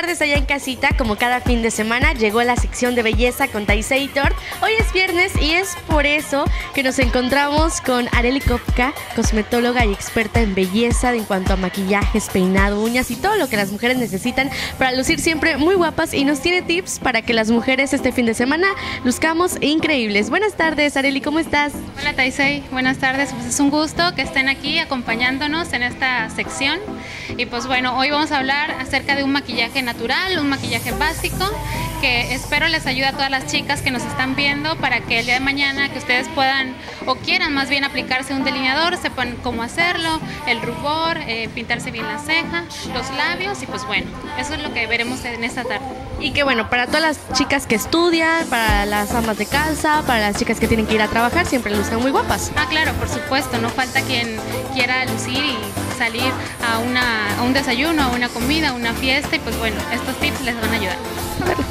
tardes allá en casita. Como cada fin de semana llegó la sección de belleza con Taisator. Hoy es viernes y es por eso que nos encontramos con Arely Kopka, cosmetóloga y experta en belleza en cuanto a maquillajes, peinado, uñas y todo lo que las mujeres necesitan para lucir siempre muy guapas, y nos tiene tips para que las mujeres este fin de semana luzcamos increíbles. Buenas tardes, Arely, ¿cómo estás? Hola Taisei, buenas tardes. Pues es un gusto que estén aquí acompañándonos en esta sección. Y pues bueno, hoy vamos a hablar acerca de un maquillaje natural, un maquillaje básico, que espero les ayude a todas las chicas que nos están viendo para que el día de mañana que ustedes puedan o quieran más bien aplicarse un delineador, sepan cómo hacerlo, el rubor, pintarse bien la ceja, los labios, y pues bueno, eso es lo que veremos en esta tarde. Y que bueno, para todas las chicas que estudian, para las amas de casa, para las chicas que tienen que ir a trabajar, siempre luzcan muy guapas. Ah, claro, por supuesto, no falta quien quiera lucir y salir a un desayuno, a una comida, a una fiesta, y pues bueno, estos tips les van a ayudar. A ver.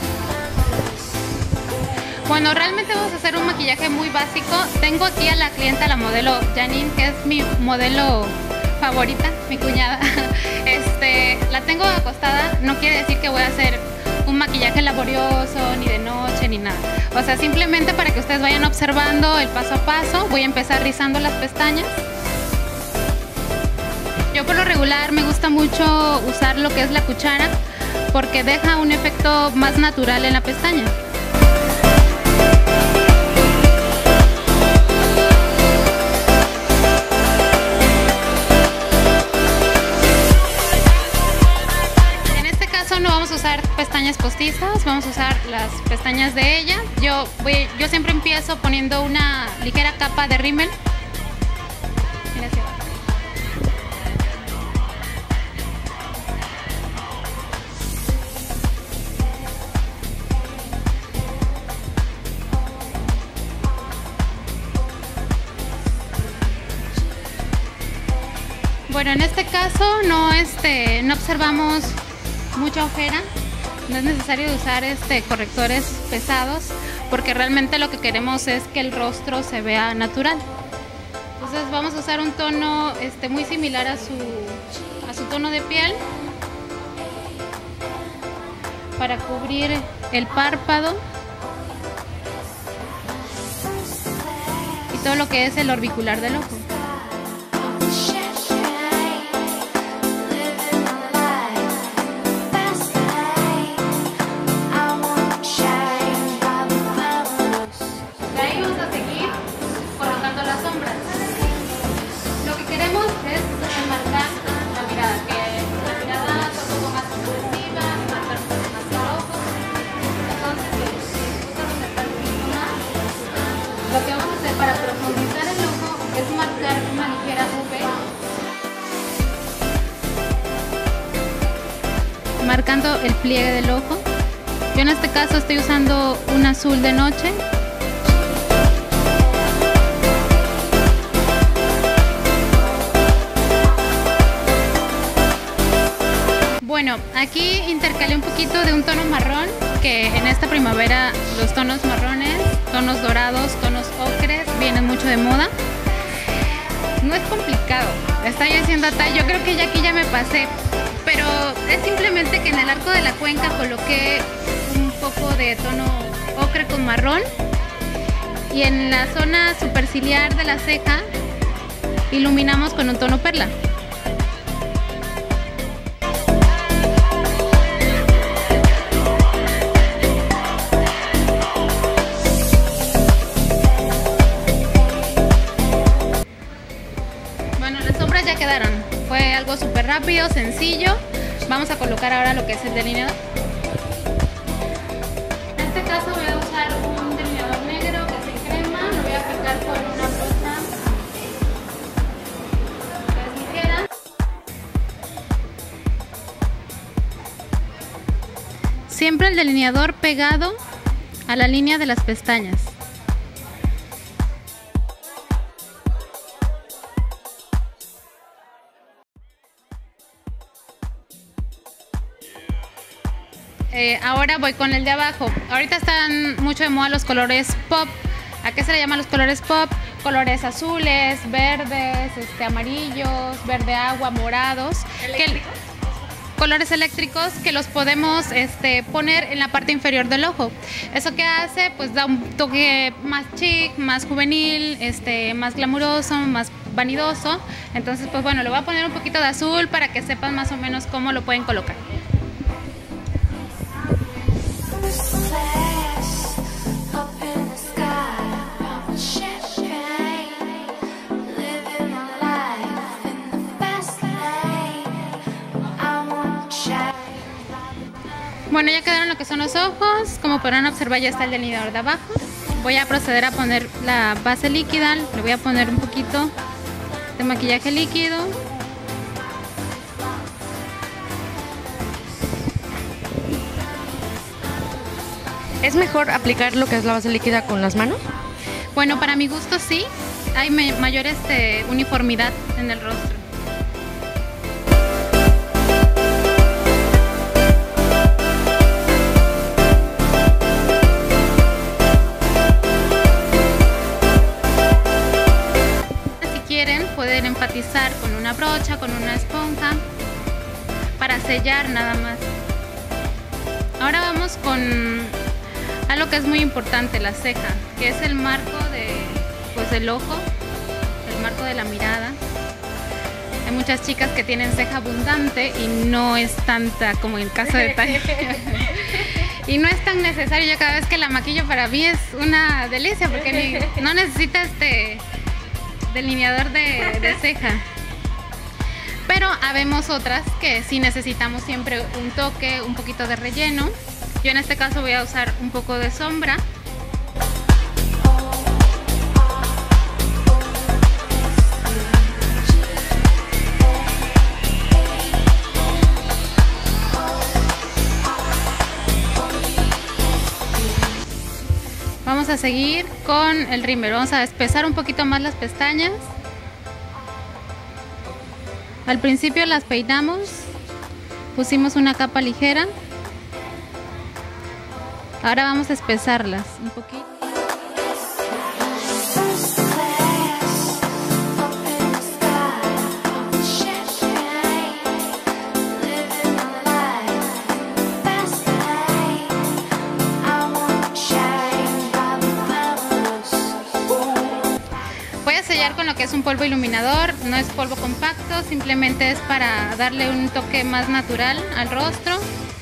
Bueno, realmente vamos a hacer un maquillaje muy básico. Tengo aquí a la clienta, la modelo Janine, que es mi modelo favorita, mi cuñada. La tengo acostada, no quiere decir que voy a hacer un maquillaje laborioso, ni de noche, ni nada. O sea, simplemente para que ustedes vayan observando el paso a paso. Voy a empezar rizando las pestañas. Yo por lo regular me gusta mucho usar lo que es la cuchara, porque deja un efecto más natural en la pestaña. No vamos a usar pestañas postizas, vamos a usar las pestañas de ella. Yo siempre empiezo poniendo una ligera capa de rímel. Mira hacia abajo. Bueno, en este caso no observamos mucha ojera, no es necesario usar correctores pesados, porque realmente lo que queremos es que el rostro se vea natural. Entonces vamos a usar un tono muy similar a su tono de piel para cubrir el párpado y todo lo que es el orbicular del ojo. Lo que vamos a hacer para profundizar el ojo es marcar una ligera V, marcando el pliegue del ojo. Yo en este caso estoy usando un azul de noche. Bueno, aquí intercalé un poquito de un tono marrón, que en esta primavera los tonos marrones, tonos dorados, tonos ocres vienen mucho de moda. No es complicado, está yo haciendo acá, yo creo que ya aquí ya me pasé, pero es simplemente que en el arco de la cuenca coloqué un poco de tono ocre con marrón, y en la zona superciliar de la ceja iluminamos con un tono perla. Ya quedaron, fue algo súper rápido, sencillo. Vamos a colocar ahora lo que es el delineador. En este caso voy a usar un delineador negro que es en crema, lo voy a aplicar con una brocha que es ligera. Siempre el delineador pegado a la línea de las pestañas. Ahora voy con el de abajo. Ahorita están mucho de moda los colores pop. ¿A qué se le llaman los colores pop? Colores azules, verdes, amarillos, verde agua, morados. colores eléctricos que los podemos poner en la parte inferior del ojo. ¿Eso qué hace? Pues da un toque más chic, más juvenil, más glamuroso, más vanidoso. Entonces, pues bueno, le voy a poner un poquito de azul para que sepan más o menos cómo lo pueden colocar. Bueno, ya quedaron lo que son los ojos. Como podrán observar, ya está el delineador de abajo. Voy a proceder a poner la base líquida. Le voy a poner un poquito de maquillaje líquido. ¿Es mejor aplicar lo que es la base líquida con las manos? Bueno, para mi gusto sí. Hay mayor uniformidad en el rostro. Pueden enfatizar con una brocha, con una esponja, para sellar nada más. Ahora vamos con algo que es muy importante, la ceja, que es el marco del ojo, el marco de la mirada. Hay muchas chicas que tienen ceja abundante y no es tanta como en el caso de Tania. Y no es tan necesario. Yo cada vez que la maquillo, para mí es una delicia porque no necesita delineador de ceja. Pero habemos otras que sí necesitamos siempre un toque, un poquito de relleno. Yo en este caso voy a usar un poco de sombra. Vamos a seguir con el rímel. Vamos a espesar un poquito más las pestañas. Al principio las peinamos, pusimos una capa ligera. Ahora vamos a espesarlas un poquito. Con lo que es un polvo iluminador, no es polvo compacto, simplemente es para darle un toque más natural al rostro.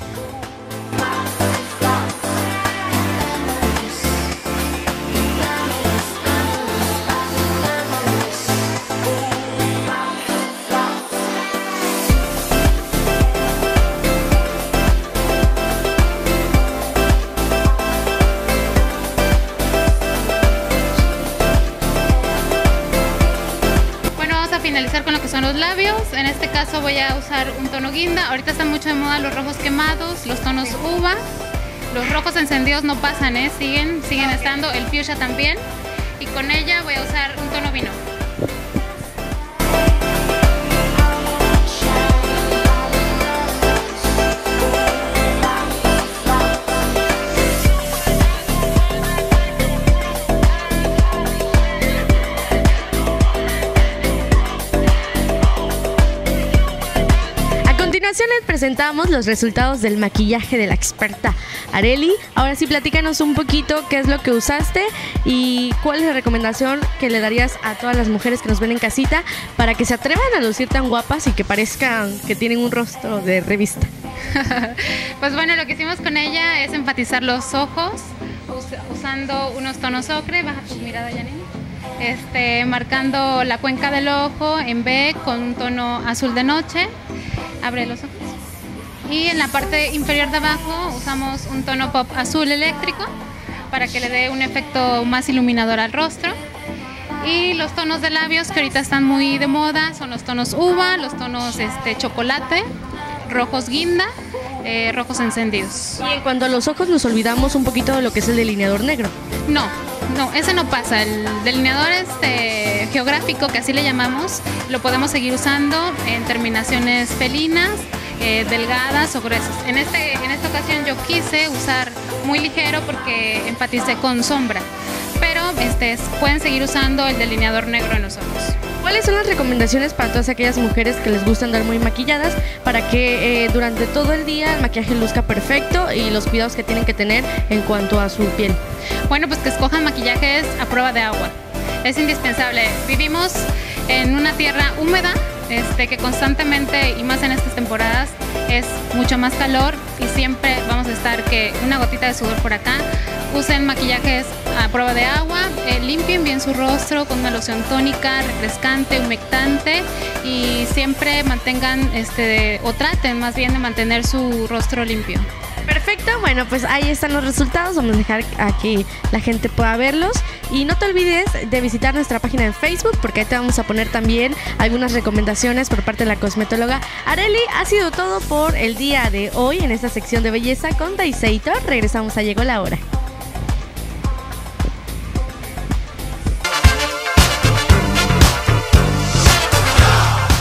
Finalizar con lo que son los labios. En este caso voy a usar un tono guinda. Ahorita están mucho de moda los rojos quemados, los tonos uva. Los rojos encendidos no pasan, siguen estando. El fuchsia también. Y con ella voy a usar un tono vino. A continuación les presentamos los resultados del maquillaje de la experta Arely. Ahora sí, platícanos un poquito qué es lo que usaste y cuál es la recomendación que le darías a todas las mujeres que nos ven en casita para que se atrevan a lucir tan guapas y que parezcan que tienen un rostro de revista. Pues bueno, lo que hicimos con ella es enfatizar los ojos usando unos tonos ocre. Baja tu mirada, Janine. Marcando la cuenca del ojo en B con un tono azul de noche. Abre los ojos. Y en la parte inferior de abajo usamos un tono pop azul eléctrico para que le dé un efecto más iluminador al rostro. Y los tonos de labios que ahorita están muy de moda son los tonos uva, los tonos chocolate, rojos guinda, rojos encendidos. Y en cuanto a los ojos, nos olvidamos un poquito de lo que es el delineador negro. No, ese no pasa. El delineador geográfico, que así le llamamos, lo podemos seguir usando en terminaciones felinas, delgadas o gruesas. En esta ocasión yo quise usar muy ligero porque enfaticé con sombra, pero pueden seguir usando el delineador negro en los ojos. ¿Cuáles son las recomendaciones para todas aquellas mujeres que les gusta andar muy maquilladas para que durante todo el día el maquillaje luzca perfecto y los cuidados que tienen que tener en cuanto a su piel? Bueno, pues que escojan maquillajes a prueba de agua. Es indispensable. Vivimos en una tierra húmeda, que constantemente, y más en estas temporadas, es mucho más calor y siempre vamos a estar que una gotita de sudor por acá. Usen maquillajes a prueba de agua, limpien bien su rostro con una loción tónica, refrescante, humectante, y siempre mantengan o traten más bien de mantener su rostro limpio. Perfecto, bueno, pues ahí están los resultados, vamos a dejar a que la gente pueda verlos y no te olvides de visitar nuestra página en Facebook porque ahí te vamos a poner también algunas recomendaciones por parte de la cosmetóloga Arely. Ha sido todo por el día de hoy en esta sección de belleza con Daisator. Regresamos a Llegó la Hora.